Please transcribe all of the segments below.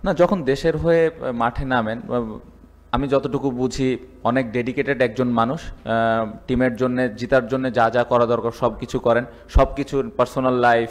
না, যখন দেশের হয়ে মাঠে নামেন, আমি যতটুকু বুঝি অনেক ডেডিকেটেড একজন মানুষ, টিমের জন্য জেতার জন্য যা যা করা দরকার সব কিছু করেন, সব কিছু পার্সোনাল লাইফ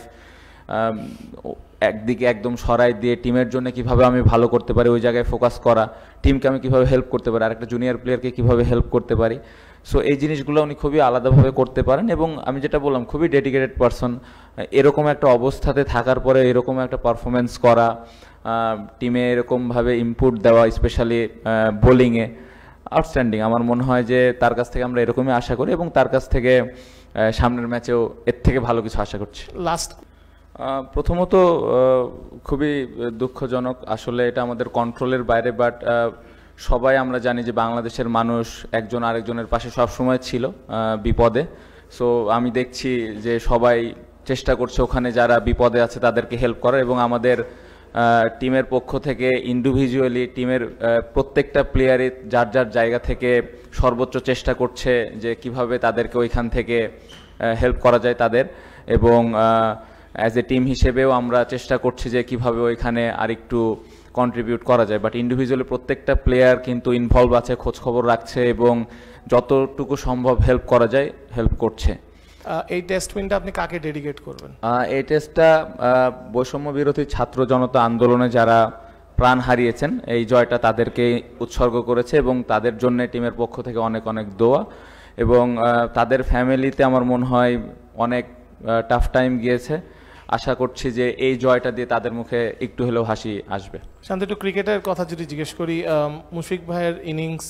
একদিকে একদম সরাই দিয়ে টিমের জন্য কিভাবে আমি ভালো করতে পারি ওই জায়গায় ফোকাস করা, টিমকে আমি কিভাবে হেল্প করতে পারি, আরেকটা জুনিয়র প্লেয়ারকে কিভাবে হেল্প করতে পারি। সো এই জিনিসগুলো উনি খুবই আলাদাভাবে করতে পারেন এবং আমি যেটা বললাম খুবই ডেডিকেটেড পারসন। এরকম একটা অবস্থাতে থাকার পরে এরকম একটা পারফরমেন্স করা, টিমে এরকমভাবে ইনপুট দেওয়া, স্পেশালি বোলিংয়ে আউটস্ট্যান্ডিং। আমার মনে হয় যে তার কাছ থেকে আমরা এরকমই আশা করি এবং তার কাছ থেকে সামনের ম্যাচেও এর থেকে ভালো কিছু আশা করছি। লাস্ট প্রথমত খুবই দুঃখজনক, আসলে এটা আমাদের কন্ট্রোলের বাইরে, বাট সবাই আমরা জানি যে বাংলাদেশের মানুষ একজন আরেকজনের পাশে সবসময় ছিল বিপদে। সো আমি দেখছি যে সবাই চেষ্টা করছে ওখানে যারা বিপদে আছে তাদেরকে হেল্প করার, এবং আমাদের টিমের পক্ষ থেকে ইন্ডিভিজুয়ালি টিমের প্রত্যেকটা প্লেয়ারই যার যার জায়গা থেকে সর্বোচ্চ চেষ্টা করছে যে কিভাবে তাদেরকে ওইখান থেকে হেল্প করা যায় তাদের, এবং অ্যাজ এ টিম হিসেবেও আমরা চেষ্টা করছি যে কিভাবে ওইখানে আরেকটু কন্ট্রিবিউট করা যায়। বাট ইন্ডিভিজুয়ালি প্রত্যেকটা প্লেয়ার কিন্তু ইনভলভ আছে, খোঁজখবর রাখছে এবং যতটুকু সম্ভব হেল্প করা যায় হেল্প করছে। এই টেস্ট উইনটা আপনি কাকে ডেডিকেট করবেন? এই টেস্টটা বৈষম্য বিরোধী ছাত্র জনতা আন্দোলনে যারা প্রাণ হারিয়েছেন, এই জয়টা তাদেরকে উৎসর্গ করেছে এবং তাদের জন্য টিমের পক্ষ থেকে অনেক অনেক দোয়া, এবং তাদের ফ্যামিলিতে আমার মনে হয় অনেক টাফ টাইম গিয়েছে। আশা করছি যে এই জয়টা দিয়ে তাদের মুখে একটু হলেও হাসি আসবে। শান্ত, একটু ক্রিকেটের কথা যদি জিজ্ঞেস করি, মুশফিক ভাইয়ের ইনিংস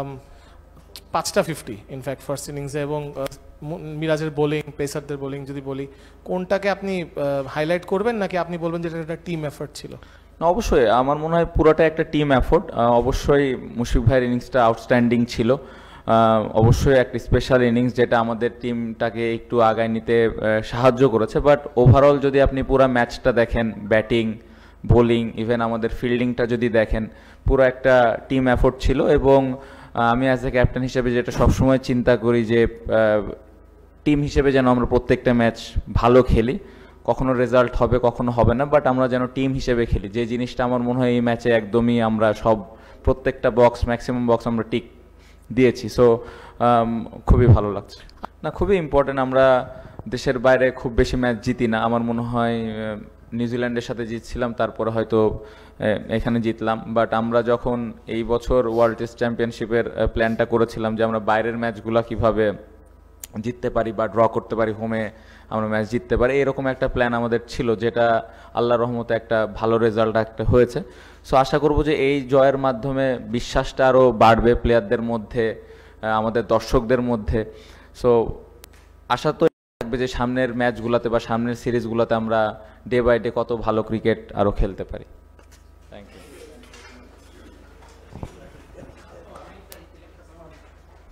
5টা 50 ইনফ্যাক্ট ফার্স্ট ইনিংসে, এবং মিরাজের বোলিং, পেসারদের বোলিং যদি বলি, কোনটাকে আপনি হাইলাইট করবেন নাকি আপনি বলবেন যে এটা একটা টিম এফোর্ট ছিল? না, অবশ্যই আমার মনে হয় পুরোটা একটা টিম এফোর্ট। অবশ্যই মুশফিক ভাইয়ের ইনিংসটা আউটস্ট্যান্ডিং ছিল, অবশ্যই একটা স্পেশাল ইনিংস যেটা আমাদের টিমটাকে একটু আগায় নিতে সাহায্য করেছে। বাট ওভারঅল যদি আপনি পুরো ম্যাচটা দেখেন, ব্যাটিং, বোলিং, ইভেন আমাদের ফিল্ডিংটা যদি দেখেন, পুরো একটা টিম এফোর্ট ছিল। এবং আমি অ্যাজ এ ক্যাপ্টেন হিসেবে যেটা সবসময় চিন্তা করি যে টিম হিসেবে যেন আমরা প্রত্যেকটা ম্যাচ ভালো খেলি, কখনো রেজাল্ট হবে কখনো হবে না, বাট আমরা যেন টিম হিসেবে খেলি। যে জিনিসটা আমার মনে হয় এই ম্যাচে একদমই আমরা প্রত্যেকটা বক্স, ম্যাক্সিমাম বক্স আমরা টিক দিয়েছি। সো খুবই ভালো লাগছে। না, খুবই ইম্পর্টেন্ট। আমরা দেশের বাইরে খুব বেশি ম্যাচ জিতি না, আমার মনে হয় নিউজিল্যান্ডের সাথে জিতছিলাম, তারপরে হয়তো এখানে জিতলাম। বাট আমরা যখন এই বছর ওয়ার্ল্ড টেস্ট চ্যাম্পিয়নশিপের প্ল্যানটা করেছিলাম যে আমরা বাইরের ম্যাচগুলো কিভাবে জিততে পারি বা ড্র করতে পারি, হোমে আমরা ম্যাচ জিততে পারি, এরকম একটা প্ল্যান আমাদের ছিল, যেটা আল্লাহর রহমতে একটা ভালো রেজাল্ট একটা হয়েছে। সো আশা করব যে এই জয়ের মাধ্যমে বিশ্বাসটা আরও বাড়বে প্লেয়ারদের মধ্যে, আমাদের দর্শকদের মধ্যে। সো আশা তো থাকবে যে সামনের ম্যাচগুলোতে বা সামনের সিরিজগুলোতে আমরা ডে বাই ডে কত ভালো ক্রিকেট আরও খেলতে পারি। Thank you.